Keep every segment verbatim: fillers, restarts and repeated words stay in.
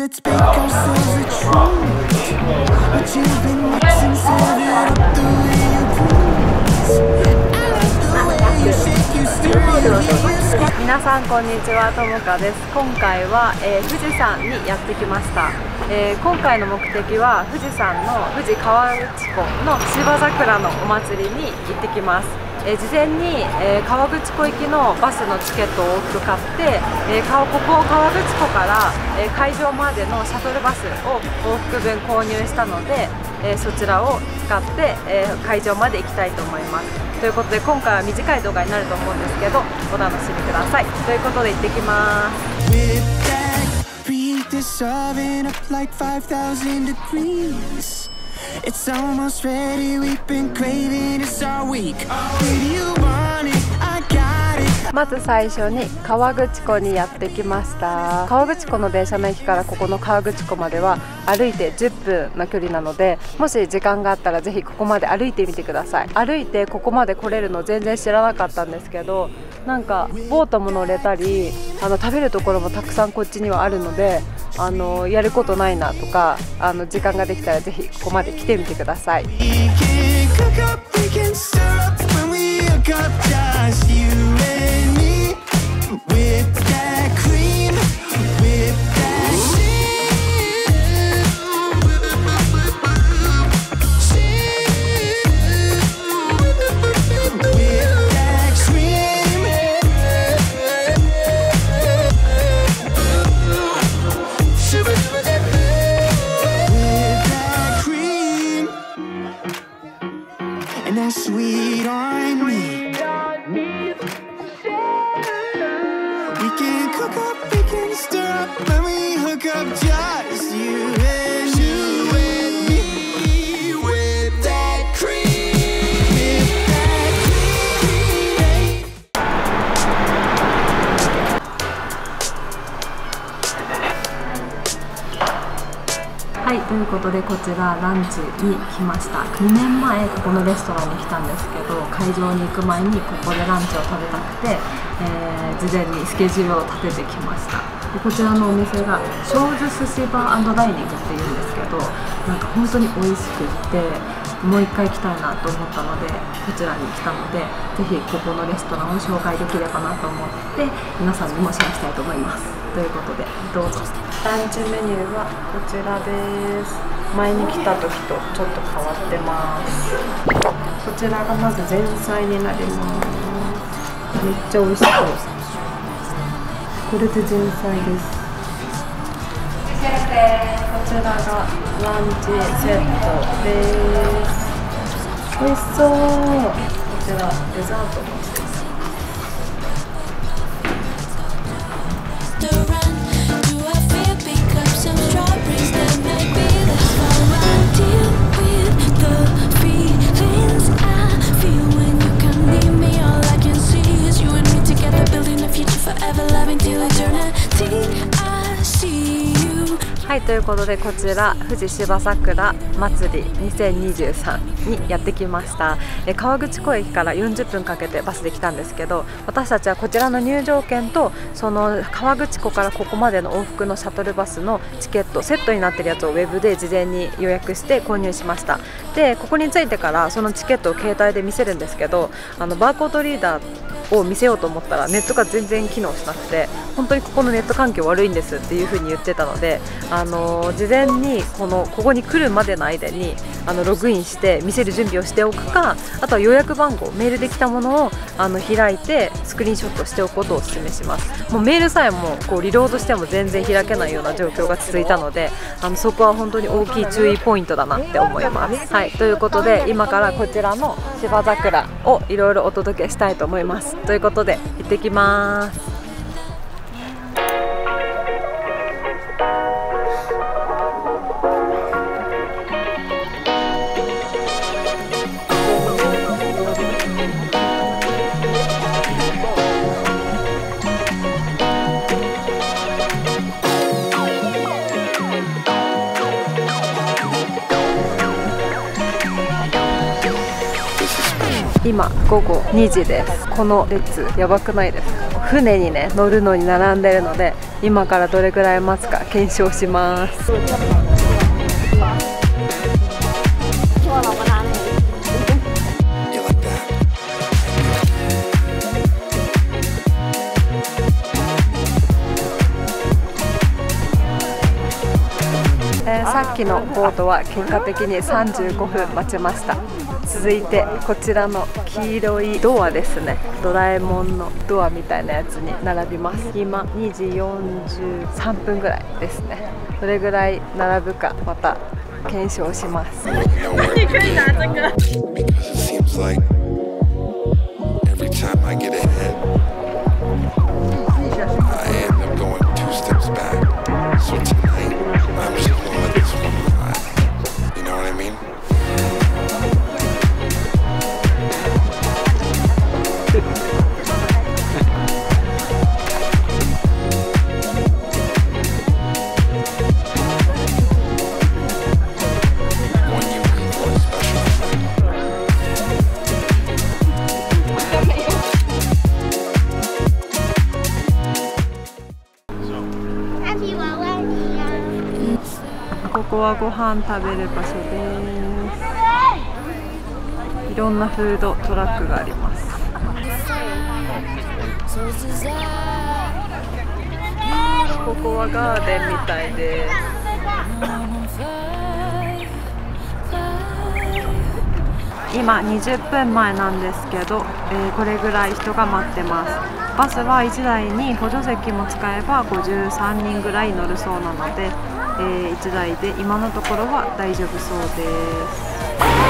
let's make ourselves a treat. What you've been mixing, serve it up the way you please. I like the way you shake, you stir, you hear you squat. 皆さんこんにちは、ともかです。今回は、えー、富士山にやってきました。えー、今回の目的は富士山の富士河口湖の芝桜のお祭りに行ってきます。えー、事前に、えー、河口湖行きのバスのチケットを往復買って、えー、ここ河口湖から、えー、会場までのシャトルバスを往復分購入したので、えー、そちらを使って、えー、会場まで行きたいと思います。ということで今回は短い動画になると思うんですけど、お楽しみください。ということで行ってきます。 This oven up like five thousand degrees. It's almost ready, we've been craving this all week. If you want it, I got it. まず最初に河口湖にやってきました。河口湖の電車の駅からここの河口湖までは歩いてじゅっぷんの距離なので、もし時間があったらぜひここまで歩いてみてください。歩いてここまで来れるの全然知らなかったんですけど、なんかボートも乗れたり、あの食べるところもたくさんこっちにはあるので、あのやることないなとか、あの時間ができたらぜひここまで来てみてください。 Sweet on me. We can cook up, we can stir up, when we hook up, just you and you and me with that cream, with that cream. はい、ということでこちらランチに来ました。にねんまえここのレストランに来たんですけど、会場に行く前にここでランチを食べたくて、えー、事前にスケジュールを立ててきました。でこちらのお店が庄司寿司バー&ダイニングっていうんですけど、なんか本当に美味しくってもう一回来たいなと思ったのでこちらに来たので、ぜひここのレストランを紹介できればなと思って皆さんにもシェアしたいと思います。ということでどうぞ。ランチメニューはこちらです。前に来た時とちょっと変わってます。こちらがまず前菜になります。めっちゃ美味しそう。これで前菜です。こちらがランチセットです。美味しそう。こちらデザートもついてます。はい、ということでこちら富士芝桜祭りにせんにじゅうさんにやってきました。え河口湖駅からよんじゅっぷんかけてバスで来たんですけど、私たちはこちらの入場券とその河口湖からここまでの往復のシャトルバスのチケットセットになってるやつをウェブで事前に予約して購入しました。でここに着いてからそのチケットを携帯で見せるんですけど、あのバーコードリーダーを見せようと思ったらネットが全然機能しなくて、本当にここのネット環境悪いんですっていう風に言ってたので、あの事前にこのここに来るまでの間にあのログインして見せる準備をしておくか、あとは予約番号メールできたものをあの開いてスクリーンショットしておくことをお勧めします。もうメールさえもこうリロードしても全然開けないような状況が続いたので、あのそこは本当に大きい注意ポイントだなって思います。はい、ということで今からこちらの芝桜をいろいろお届けしたいと思います。ということで行ってきます。今午後にじです。この列やばくないですか？ 船にね乗るのに並んでるので、今からどれくらい待つか検証します。えー、さっきのボートは結果的にさんじゅうごふん待ちました。続いてこちらの黄色いドアですね、ドラえもんのドアみたいなやつに並びます。今にじよんじゅうさんぷんぐらいですね。どれぐらい並ぶかまた検証します。ここはご飯食べる場所です。いろんなフードトラックがあります。ここはガーデンみたいです。今にじゅっぷんまえなんですけど、えー、これぐらい人が待ってます。バスはいちだいに補助席も使えばごじゅうさんにんぐらい乗るそうなので、えー、いちだいで今のところは大丈夫そうです。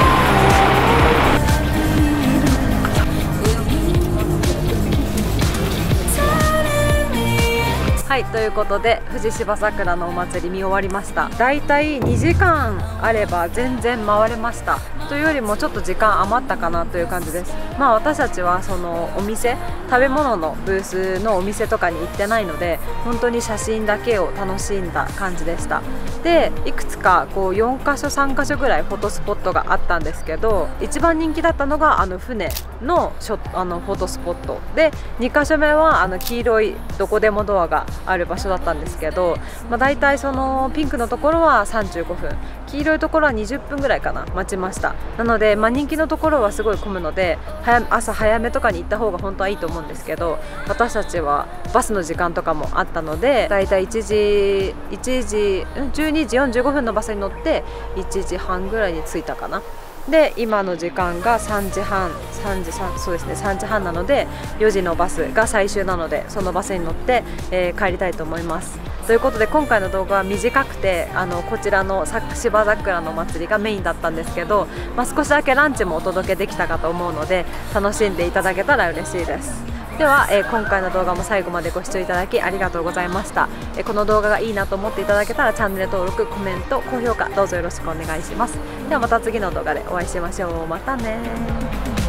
はい、ということで富士芝桜のお祭り見終わりました。だいたいにじかんあれば全然回れました。というよりもちょっと時間余ったかなという感じです。まあ私たちはそのお店、食べ物のブースのお店とかに行ってないので、本当に写真だけを楽しんだ感じでした。でいくつかこうよんかしょさんかしょぐらいフォトスポットがあったんですけど、一番人気だったのがあの船のショあのフォトスポットで、にかしょめはあの黄色いどこでもドアがある場所だったんですけど、まあ、だいたいそのピンクのところはさんじゅうごふん、黄色いところはにじゅっぷんぐらいかな待ちました。なので、まあ、人気のところはすごい混むので、早朝早めとかに行った方が本当はいいと思うんですけど、私たちはバスの時間とかもあったので、だいたいいちじいちじじゅうにじよんじゅうごふんのバスに乗っていちじはんぐらいに着いたかな。で今の時間がさんじはん、さんじさんそうですねさんじはんなので、よじのバスが最終なので、そのバスに乗って、えー、帰りたいと思います。ということで今回の動画は短くて、あのこちらの芝桜のお祭りがメインだったんですけど、まあ、少しだけランチもお届けできたかと思うので、楽しんでいただけたら嬉しいです。では、えー、今回の動画も最後までご視聴いただきありがとうございました。えー、この動画がいいなと思っていただけたらチャンネル登録、コメント、高評価どうぞよろしくお願いします。ではまた次の動画でお会いしましょう。またね。